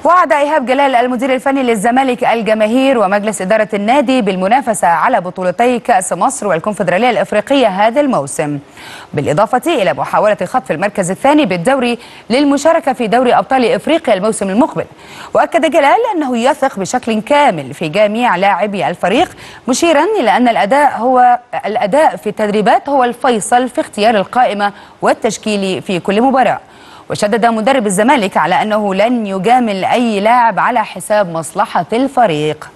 وعد إيهاب جلال المدير الفني للزمالك الجماهير ومجلس إدارة النادي بالمنافسة على بطولتي كأس مصر والكونفدرالية الإفريقية هذا الموسم، بالإضافة إلى محاولة خطف المركز الثاني بالدوري للمشاركة في دوري أبطال إفريقيا الموسم المقبل. وأكد جلال أنه يثق بشكل كامل في جميع لاعبي الفريق، مشيرا إلى أن الأداء في التدريبات هو الفيصل في اختيار القائمة والتشكيل في كل مباراة. وشدد مدرب الزمالك على أنه لن يجامل أي لاعب على حساب مصلحة الفريق.